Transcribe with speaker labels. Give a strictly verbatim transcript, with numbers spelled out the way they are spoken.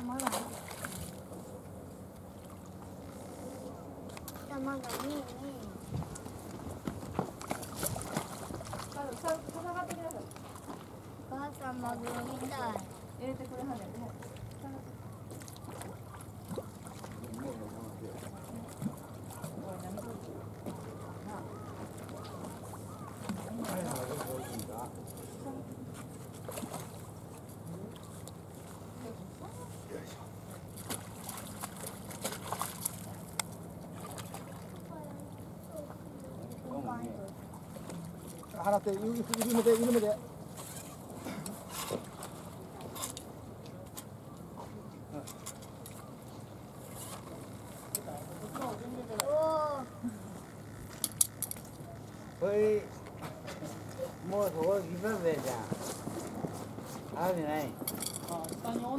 Speaker 1: 玉が玉がねえねお母さんマグロみたい。入れてくれはんねんね。
Speaker 2: 払って緩めて緩めて。
Speaker 3: Foi motor que vai ver já. Ah, vem aí.